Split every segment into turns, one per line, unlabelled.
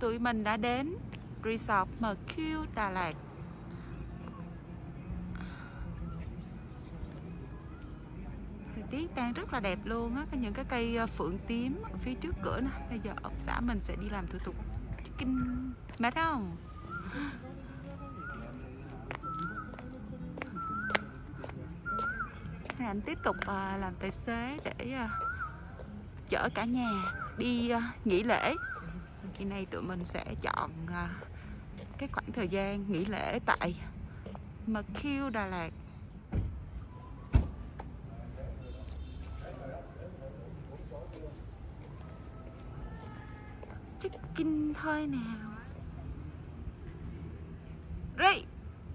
Tụi mình đã đến Resort MQ Đà Lạt. Thời tiết đang rất là đẹp luôn á, có những cái cây phượng tím ở phía trước cửa nè. Bây giờ ông xã mình sẽ đi làm thủ tục check-in. Mệt không? Thì anh tiếp tục làm tài xế để chở cả nhà đi nghỉ lễ. Kỳ này tụi mình sẽ chọn cái khoảng thời gian nghỉ lễ tại MQ Đà Lạt. Check-in thôi nào. Rồi.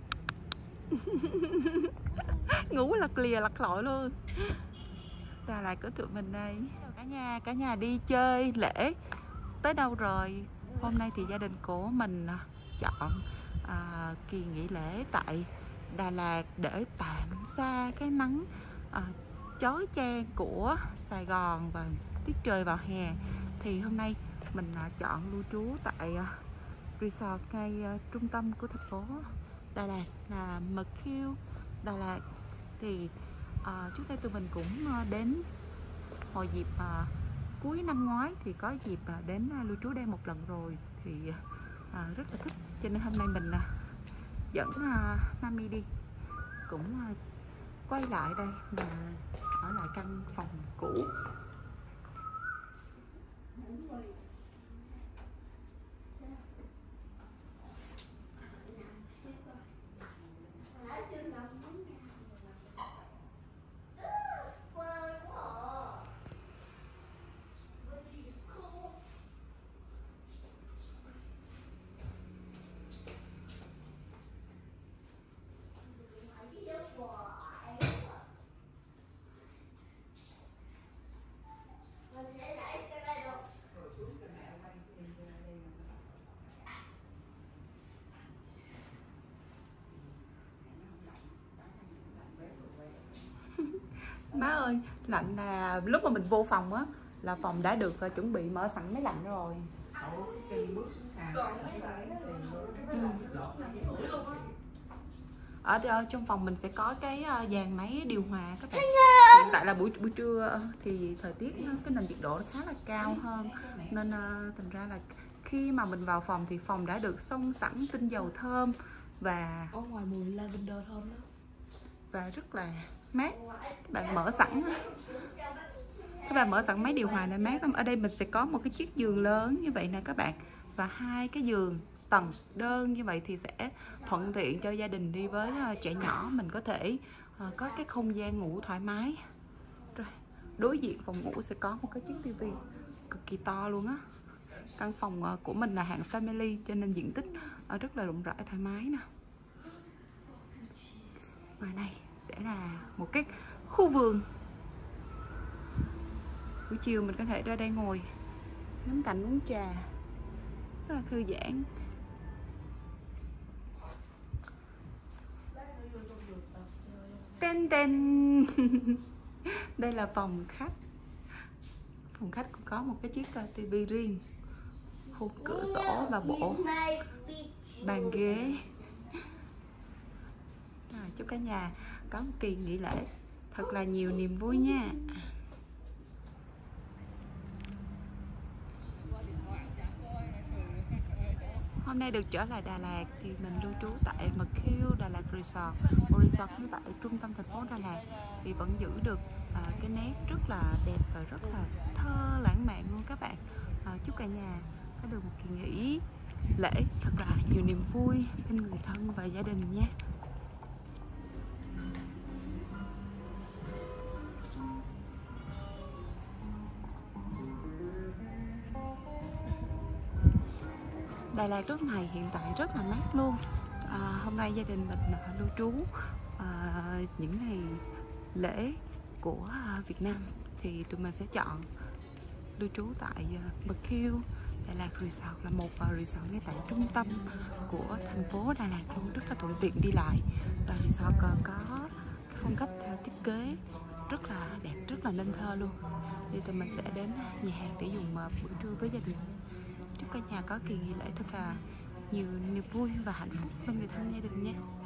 Ngủ lật lìa lật lội luôn. Đà Lạt của tụi mình đây. Cả nhà đi chơi lễ tới đâu rồi? Hôm nay thì gia đình của mình chọn kỳ nghỉ lễ tại Đà Lạt để tạm xa cái nắng chói chang của Sài Gòn và tiết trời vào hè. Thì hôm nay mình chọn lưu trú tại resort ngay trung tâm của thành phố Đà Lạt là MQ Đà Lạt. Thì trước đây tụi mình cũng đến hồi dịp cuối năm ngoái thì có dịp đến lưu trú đây một lần rồi thì rất là thích, cho nên hôm nay mình dẫn Mami đi cũng quay lại đây và ở lại căn phòng cũ. Má ơi, lạnh là lúc mà mình vô phòng á là phòng đã được chuẩn bị mở sẵn máy lạnh rồi. Ở trong phòng mình sẽ có cái dàn máy điều hòa các bạn. Hiện tại là buổi trưa thì thời tiết cái nền nhiệt độ nó khá là cao hơn, nên thành ra là khi mà mình vào phòng thì phòng đã được xông sẵn tinh dầu thơm và
ở ngoài mùi lavender thơm đó,
và rất là mát. Bạn mở sẵn các bạn mở sẵn máy điều hòa này mát lắm. Ở đây mình sẽ có một cái chiếc giường lớn như vậy nè các bạn, và hai cái giường tầng đơn như vậy thì sẽ thuận tiện cho gia đình đi với trẻ nhỏ. Mình có thể có cái không gian ngủ thoải mái. Rồi đối diện phòng ngủ sẽ có một cái chiếc tivi cực kỳ to luôn á. Căn phòng của mình là hạng family cho nên diện tích rất là rộng rãi thoải mái nè. Ngoài này sẽ là một cái khu vườn. Buổi chiều mình có thể ra đây ngồi ngắm cảnh uống trà rất là thư giãn. Tên tên. Đây là phòng khách. Phòng khách cũng có một cái chiếc tivi riêng, khung cửa sổ và bộ bàn ghế. Rồi, chúc cả nhà có một kỳ nghỉ lễ thật là nhiều niềm vui nha. Hôm nay được trở lại Đà Lạt thì mình lưu trú tại MQ Đà Lạt Resort. Một resort như tại trung tâm thành phố Đà Lạt thì vẫn giữ được cái nét rất là đẹp và rất là thơ lãng mạn luôn các bạn. Chúc cả nhà có được một kỳ nghỉ lễ thật là nhiều niềm vui bên người thân và gia đình nha. Đà Lạt lúc này hiện tại rất là mát luôn. Hôm nay gia đình mình lưu trú những ngày lễ của Việt Nam thì tụi mình sẽ chọn lưu trú tại MQ Đà Lạt Resort, là một resort ngay tại trung tâm của thành phố Đà Lạt luôn, rất là thuận tiện đi lại. Và resort có cái phong cách thiết kế rất là đẹp, rất là nên thơ luôn. Thì tụi mình sẽ đến nhà hàng để dùng bữa trưa với gia đình. chúc cả nhà có kỳ nghỉ lễ thật là nhiều niềm vui và hạnh phúc bên người thân gia đình nha.